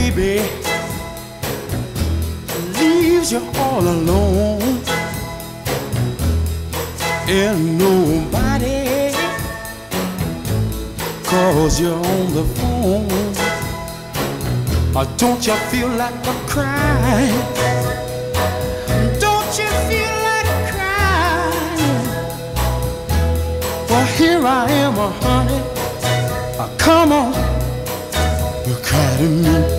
baby leaves you all alone and nobody calls you on the phone, don't you feel like a crying? Don't you feel like crying? Well, here I am, honey. Come on, you cry to me.